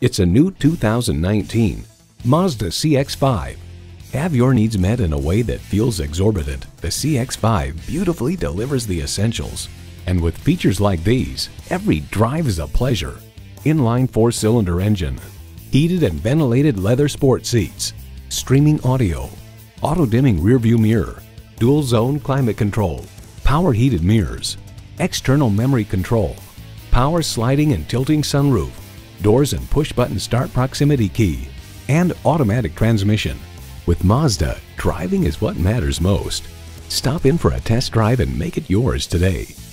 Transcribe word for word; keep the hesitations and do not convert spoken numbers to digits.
It's a new two thousand nineteen Mazda C X five. Have your needs met in a way that feels exorbitant? The C X five beautifully delivers the essentials. And with features like these, every drive is a pleasure. Inline four-cylinder engine, heated and ventilated leather sport seats, streaming audio, auto-dimming rearview mirror, dual-zone climate control, power heated mirrors, external memory control, power sliding and tilting sunroof, doors and push-button start proximity key, and automatic transmission. With Mazda, driving is what matters most. Stop in for a test drive and make it yours today.